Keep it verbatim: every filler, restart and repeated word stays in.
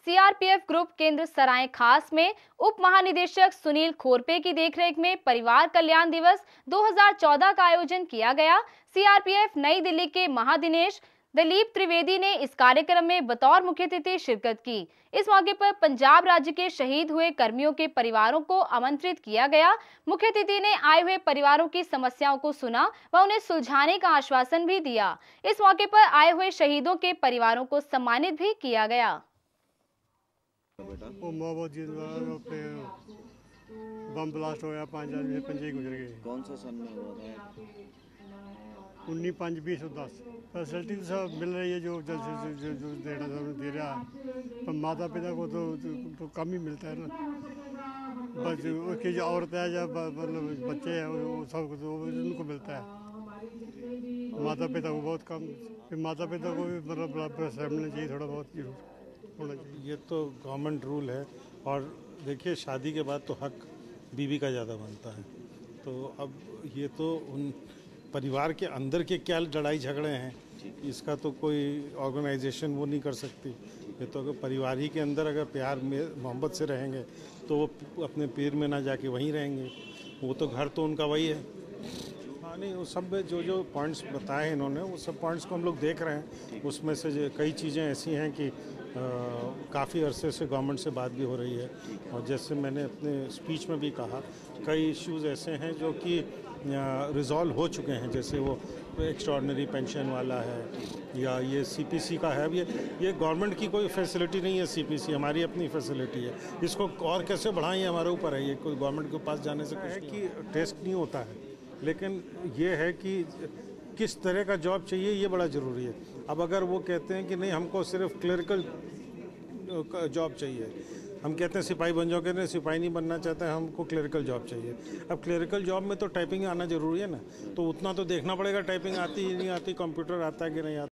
CRPF group केंद्र सराय खास में उप महानिदेशक सुनील खोरपे की देखरेख में परिवार कल्याण दिवस दो हज़ार चौदह का आयोजन किया गया। सीआरपीएफ नई दिल्ली के महादिनेश दिलीप त्रिवेदी ने इस कार्यक्रम में बतौर मुख्य अतिथि शिरकत की। इस मौके पर पंजाब राज्य के शहीद हुए कर्मियों के परिवारों को आमंत्रित किया गया। मुख्य अतिथि ने आए हुए परिवारों की समस्याओं को सुना व उन्हें सुलझाने का आश्वासन भी दिया। इस मौके पर आए हुए शहीदों के परिवारों को सम्मानित भी किया गया। वो मोहब्बत जी पे बम ब्लास्ट होया, पांच आदमी पंजे गुजर गए। कौन सा सन में हुआ था? उन्नीस पाँच बीस सौ दस। फैसिलिटी तो सब मिल रही है, जो जो जो जो देना था दे रहा है, पर माता पिता को तो, तो, तो कम ही मिलता है ना। बस उसकी जो औरतें हैं या मतलब बच्चे हैं वो सब तो उनको मिलता है, माता पिता को बहुत कम। फिर माता पिता को भी मतलब बराबर मिलना चाहिए, थोड़ा बहुत जरूर होना चाहिए। ये तो गवर्नमेंट रूल है। और देखिए, शादी के बाद तो हक बीवी का ज़्यादा बनता है। तो अब ये तो उन परिवार के अंदर के क्या लड़ाई झगड़े हैं, इसका तो कोई ऑर्गेनाइजेशन वो नहीं कर सकती। ये तो अगर परिवार ही के अंदर अगर प्यार में मोहब्बत से रहेंगे तो वो अपने पीर में ना जाके वहीं रहेंगे। वो तो घर तो उनका वही है। हाँ, नहीं, वो सब जो जो पॉइंट्स बताए इन्होंने, वो सब पॉइंट्स को हम लोग देख रहे हैं। उसमें से कई चीज़ें ऐसी हैं कि काफ़ी अरसे से गवर्नमेंट से बात भी हो रही है। और जैसे मैंने अपने स्पीच में भी कहा, कई इश्यूज़ ऐसे हैं जो कि रिज़ॉल्व हो चुके हैं। जैसे वो एक्स्ट्राऑर्डिनरी पेंशन वाला है, या ये सीपीसी का है। अब ये ये गवर्नमेंट की कोई फैसिलिटी नहीं है, सीपीसी हमारी अपनी फैसिलिटी है। इसको और कैसे बढ़ाएं ये हमारे ऊपर है। ये कोई गवर्नमेंट के पास जाने से कुछ है कि टेस्ट नहीं होता है, लेकिन ये है कि किस तरह का जॉब चाहिए ये बड़ा ज़रूरी है। अब अगर वो कहते हैं कि नहीं, हमको सिर्फ क्लरिकल जॉब चाहिए, हम कहते हैं सिपाही बन जाओ, कहते हैं सिपाही नहीं बनना चाहते हैं, हमको क्लरिकल जॉब चाहिए। अब क्लरिकल जॉब में तो टाइपिंग आना ज़रूरी है ना, तो उतना तो देखना पड़ेगा टाइपिंग आती ही नहीं आती, कंप्यूटर आता है कि नहीं आता।